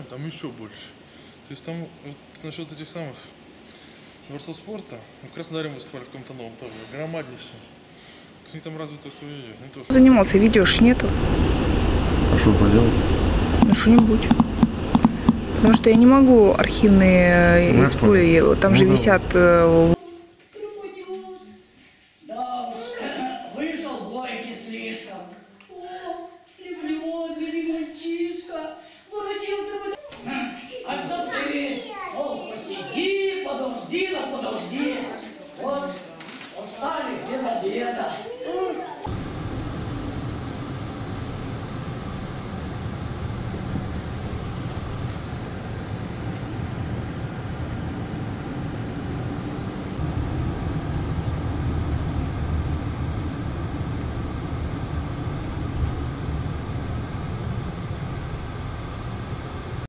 приезжаем, там еще больше. То есть там вот насчет этих самых дворцов спорта, в Краснодаре мы выступали в каком-то новом тоже, громаднейшем. У них там развито все не то, что... Занимался, видео ж нету. А что поделать? Ну что-нибудь. Потому что я не могу архивные использовать, там же висят... Вышел бойкий слишком. О, люблю, милый мальчишка. Воротился бы. А что ты? О, посиди, подожди, да подожди.